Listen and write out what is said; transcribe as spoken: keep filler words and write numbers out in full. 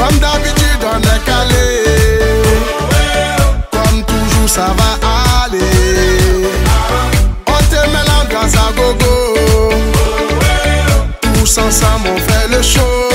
Comme d'habitude on est calé. Comme toujours ça va aller. On te met l'ambiance à gogo. Tous ensemble on fait le show.